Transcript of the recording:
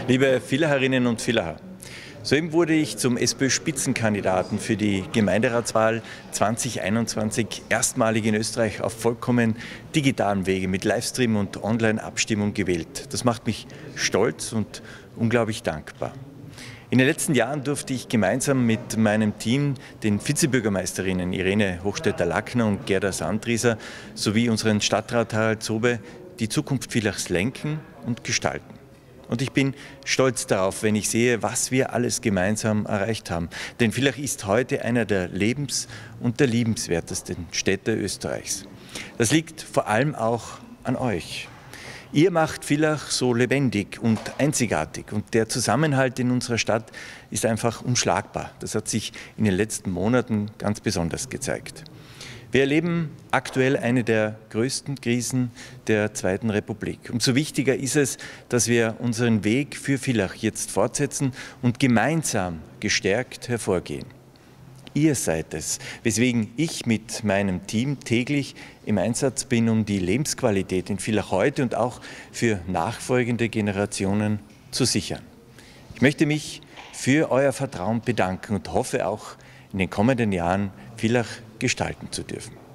Liebe Villacherinnen und Villacher, soeben wurde ich zum SPÖ-Spitzenkandidaten für die Gemeinderatswahl 2021 erstmalig in Österreich auf vollkommen digitalem Wege mit Livestream und Online-Abstimmung gewählt. Das macht mich stolz und unglaublich dankbar. In den letzten Jahren durfte ich gemeinsam mit meinem Team, den Vizebürgermeisterinnen Irene Hochstetter-Lackner und Gerda Sandrieser sowie unseren Stadtrat Harald Zobe, die Zukunft Villachs lenken und gestalten. Und ich bin stolz darauf, wenn ich sehe, was wir alles gemeinsam erreicht haben. Denn Villach ist heute einer der und der liebenswertesten Städte Österreichs. Das liegt vor allem auch an euch. Ihr macht Villach so lebendig und einzigartig und der Zusammenhalt in unserer Stadt ist einfach unschlagbar. Das hat sich in den letzten Monaten ganz besonders gezeigt. Wir erleben aktuell eine der größten Krisen der Zweiten Republik. Umso wichtiger ist es, dass wir unseren Weg für Villach jetzt fortsetzen und gemeinsam gestärkt hervorgehen. Ihr seid es, weswegen ich mit meinem Team täglich im Einsatz bin, um die Lebensqualität in Villach heute und auch für nachfolgende Generationen zu sichern. Ich möchte mich für euer Vertrauen bedanken und hoffe auch in den kommenden Jahren Villach gestalten zu dürfen.